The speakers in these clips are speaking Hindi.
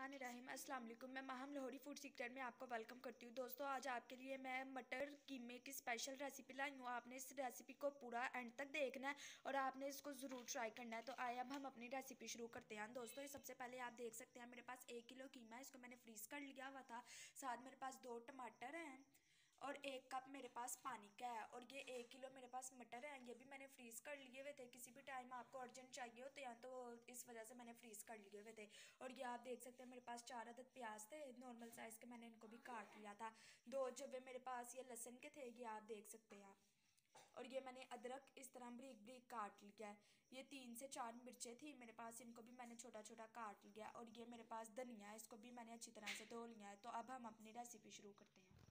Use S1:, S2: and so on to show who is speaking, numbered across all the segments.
S1: बिस्मिल्लाहिर्रहमानिर्रहीम। अस्सलाम वालेकुम। मैं माहम लाहौरी फूड सीक्रेट में आपको वेलकम करती हूँ। दोस्तों, आज आपके लिए मैं मटर कीमे की स्पेशल रेसिपी लाई हूँ। आपने इस रेसिपी को पूरा एंड तक देखना है और आपने इसको ज़रूर ट्राई करना है। तो आइए अब हम अपनी रेसिपी शुरू करते हैं। दोस्तों, ये सबसे पहले आप देख सकते हैं मेरे पास 1 किलो कीमा है। इसको मैंने फ्रीज़ कर लिया हुआ था। साथ मेरे पास 2 टमाटर हैं और 1 कप मेरे पास पानी का है। और ये 1 किलो मेरे पास मटर है, ये भी मैंने फ्रीज़ कर लिए हुए थे। किसी भी टाइम आपको अर्जेंट चाहिए होते हैं तो इस वजह से मैंने फ्रीज़ कर लिए हुए थे। और ये आप देख सकते हैं मेरे पास 4 अदद प्याज थे नॉर्मल साइज़ के, मैंने इनको भी काट लिया था। 2 जवे मेरे पास ये लहसुन के थे, ये आप देख सकते हैं। और ये मैंने अदरक इस तरह ब्रीक ब्रीक काट लिया है। ये 3 से 4 मिर्चें थी मेरे पास, इनको भी मैंने छोटा छोटा काट लिया। और ये मेरे पास धनिया है, इसको भी मैंने अच्छी तरह से धो लिया है। तो अब हम अपनी रेसिपी शुरू करते हैं।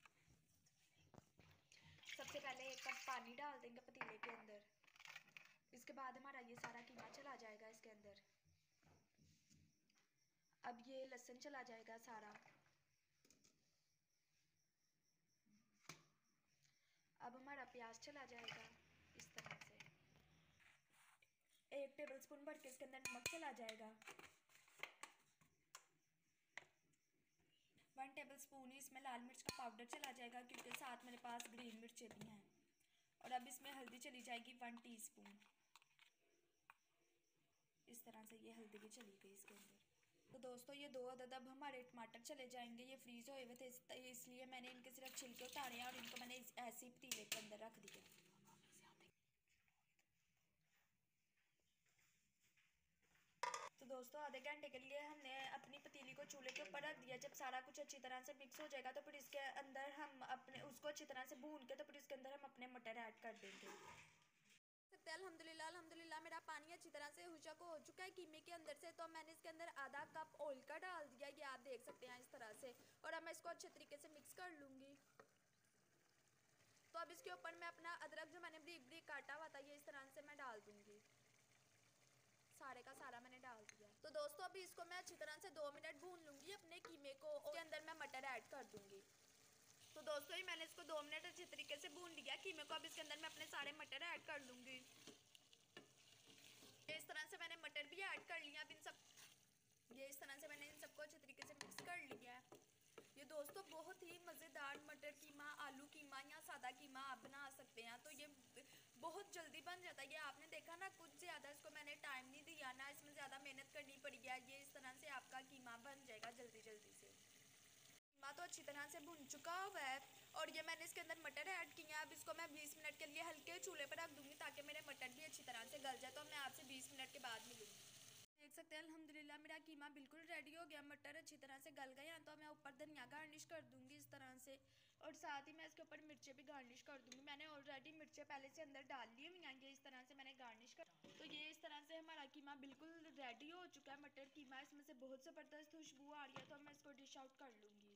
S1: सबसे पहले 1 कप पानी डाल देंगे पतीले के अंदर। इसके बाद हमारा ये सारा कीमा चला जाएगा इसके अंदर। अब ये लहसुन चला जाएगा सारा। अब हमारा प्याज चला जाएगा इस तरह से। 1 टेबलस्पून भर के इसके अंदर नमक चला जाएगा। 1 टेबलस्पून ही इसमें लाल मिर्च का पाउडर चला जाएगा, क्योंकि साथ मेरे पास ग्रीन मिर्चें भी हैं। और अब इसमें हल्दी चली जाएगी 1 टीस्पून। इस तरह से ये हल्दी भी चली गई इसके अंदर। तो दोस्तों, ये 2 अदद अब हमारे टमाटर चले जाएंगे। ये फ्रीज़ हुए हुए थे इसलिए मैंने इनके सिर्फ छिलके उतारे हैं और इनको मैंने ऐसे ही पतीले के अंदर रख दिया। तो दोस्तों, आधे घंटे के लिए हमने अपनी पतीली को चूल्हे के ऊपर रख दिया। जब सारा कुछ अच्छी तरह से मिक्स हो जाएगा तो फिर इसके अंदर हम अपने उसको अच्छी तरह से भून के तो फिर इसके अंदर हम अपने मटर ऐड कर देंगे। अल्हम्दुलिल्लाह अल्हम्दुलिल्लाह मेरा पानी अच्छी तरह से हुशक हो चुका है कीमे के अंदर से। तो मैंने इसके अंदर आधा कप ऑयल का डाल दिया, ये आप देख सकते हैं इस तरह से। और अब मैं इसको अच्छे तरीके से मिक्स कर लूँगी। तो अब इसके ऊपर मैं अपना अदरक जो मैंने ब्रीक ब्रीक काटा हुआ था ये इस तरह से मैं डाल दूँगी। सारे का सारा मैंने डाल दिया। तो दोस्तों, अभी इसको मैं अच्छी तरह से 2 मिनट भून लूँगी अपने कीमे को। उसके अंदर मैं मटर ऐड कर दूँगी। तो दोस्तों, ये मैंने इसको 2 मिनट अच्छी तरीके से भून लिया कीमे को। अब इसके अंदर मैं अपने सारे मटर ऐड कर लूँगी। इस तरह से मैंने मटर भी ऐड कर लिया। अब इन सबको अच्छे तरीके से मिक्स कर लिया है। ये दोस्तों बहुत ही मज़ेदार मटर कीमा, आलू कीमा या सादा कीमा आप बना सकते हैं। तो ये बहुत जल्दी बन जाता है। ये आपने देखा ना, कुछ ज़्यादा इसको मैंने टाइम नहीं दिया ना, इसमें ज़्यादा मेहनत करनी पड़ी है। ये इस तरह से आपका कीमा बन जाएगा जल्दी जल्दी से। कीमा तो अच्छी तरह से भुन चुका हुआ है और ये मैंने इसके अंदर मटर ऐड किया। अब इसको मैं 20 मिनट के लिए हल्के चूल्हे पर रख दूँगी ताकि मेरे मटर भी अच्छी तरह से गल जाए। तो मैं आपसे 20 मिनट के बाद मिलूँगी। देख सकते हैं अल्हम्दुलिल्लाह मेरा कीमा बिल्कुल रेडी हो गया। मटर अच्छी तरह से गल गए हैं। तो मैं ऊपर धनिया गार्निश कर दूंगी इस तरह से। और साथ ही मैं इसके ऊपर मिर्चें भी गार्निश कर दूंगी। मैंने ऑलरेडी मिर्चें पहले से अंदर डाल ली हुई हैं। ये इस तरह से मैंने गार्निश कर। तो ये इस तरह से हमारा कीमा बिल्कुल रेडी हो चुका है। मटर कीमा, इसमें से बहुत ज़बरदस्त खुशबू आ रही है। तो मैं इसको डिश आउट कर लूँगी।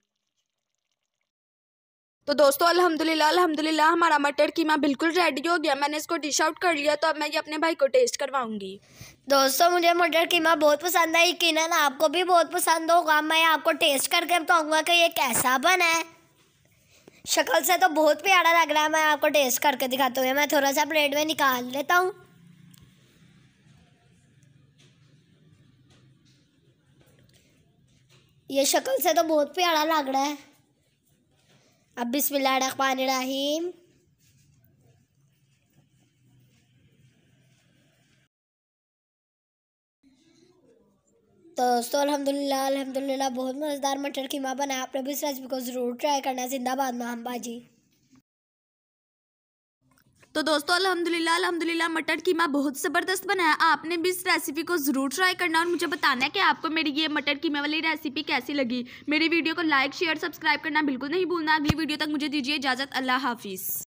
S1: तो दोस्तों, अल्हम्दुलिल्लाह अल्हम्दुलिल्लाह हमारा मटर कीमा बिल्कुल रेडी हो गया। मैंने इसको डिश आउट कर लिया। तो अब मैं ये अपने भाई को टेस्ट करवाऊंगी।
S2: दोस्तों, मुझे मटर कीमा बहुत पसंद है, यकीनन आपको भी बहुत पसंद होगा। मैं आपको टेस्ट करके बताऊंगा कि ये कैसा बना है। शक्ल से तो बहुत प्यारा लग रहा है। मैं आपको टेस्ट करके दिखाता हूँ। मैं थोड़ा सा प्लेट में निकाल लेता हूँ। ये शक्ल से तो बहुत प्यारा लग रहा है। अब बिस्मिल्लाहिर्रहमानिर्रहीम। तो दोस्तों, अल्हम्दुलिल्लाह अल्हम्दुलिल्लाह बहुत मज़ेदार मटर कीमा बना है। आपने भी इस रेसिपी को ज़रूर ट्राई करना है। जिंदाबाद माहम बाजी।
S1: तो दोस्तों, अल्हम्दुलिल्लाह अल्हम्दुलिल्लाह मटर कीमा बहुत ज़बरदस्त बना है। आपने भी इस रेसिपी को ज़रूर ट्राई करना और मुझे बताना है कि आपको मेरी ये मटर कीमे वाली रेसिपी कैसी लगी। मेरी वीडियो को लाइक शेयर सब्सक्राइब करना बिल्कुल नहीं भूलना। अगली वीडियो तक मुझे दीजिए इजाज़त। अल्लाह हाफिज़।